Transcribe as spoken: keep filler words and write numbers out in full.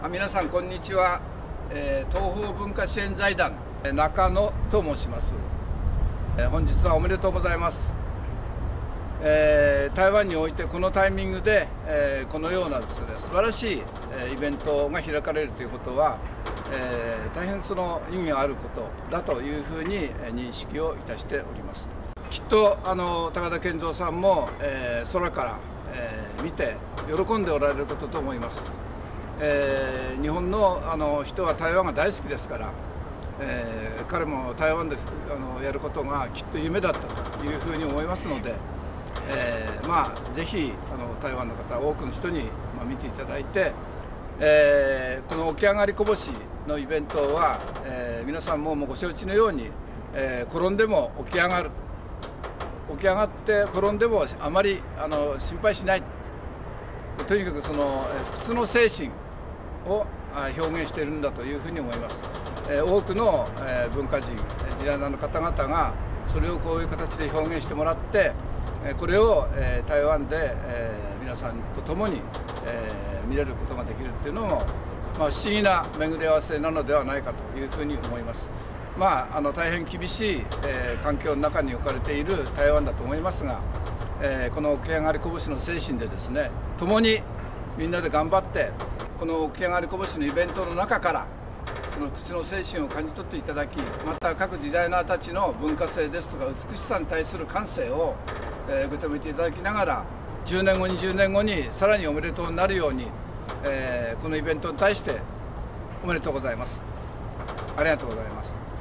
あ皆さんこんにちは、えー、東方文化支援財団中野と申します、えー、本日はおめでとうございます、えー、台湾においてこのタイミングで、えー、このようなですね素晴らしい、えー、イベントが開かれるということは、えー、大変その意味があることだというふうに認識をいたしております。きっとあの高田健三さんも、えー、空から、えー、見て喜んでおられることと思います。えー、日本 の, あの人は台湾が大好きですから、えー、彼も台湾であのやることがきっと夢だったというふうに思いますので、えー、まあぜひあの台湾の方多くの人に、まあ、見ていただいて、えー、この起き上がりこぼしのイベントは、えー、皆さんももうご承知のように、えー、転んでも起き上がる、起き上がって転んでもあまりあの心配しない、とにかくその不屈の精神を表現しているんだというふうに思います。多くの文化人、デザイナーの方々がそれをこういう形で表現してもらって、これを台湾で皆さんと共に見れることができるっていうのも、まあ、不思議な巡り合わせなのではないかというふうに思います。まあ、あの大変厳しい環境の中に置かれている台湾だと思いますが、この起き上がりこぼしの精神でですね、共にみんなで頑張って、この起き上がりこぼしのイベントの中からその口の精神を感じ取っていただき、また各デザイナーたちの文化性ですとか美しさに対する感性を受け止めていただきながら、じゅうねんごにじゅうねんごにさらにおめでとうになるように、このイベントに対しておめでとうございます。ありがとうございます。